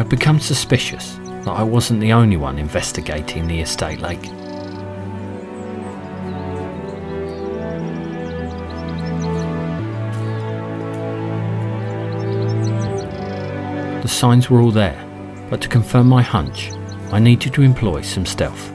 I'd become suspicious that I wasn't the only one investigating the estate lake. The signs were all there, but to confirm my hunch, I needed to employ some stealth.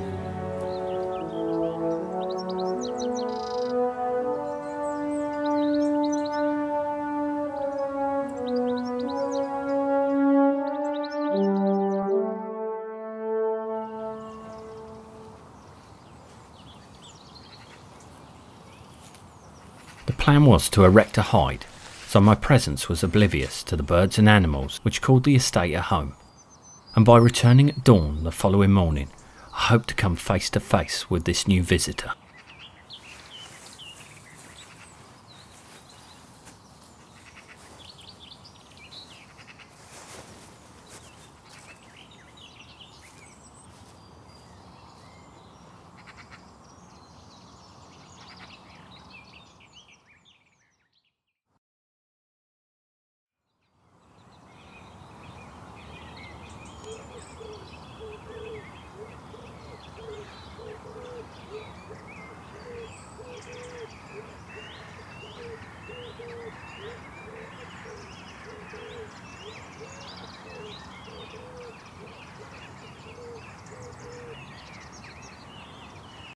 The plan was to erect a hide, so my presence was oblivious to the birds and animals which called the estate a home, and by returning at dawn the following morning, I hoped to come face to face with this new visitor.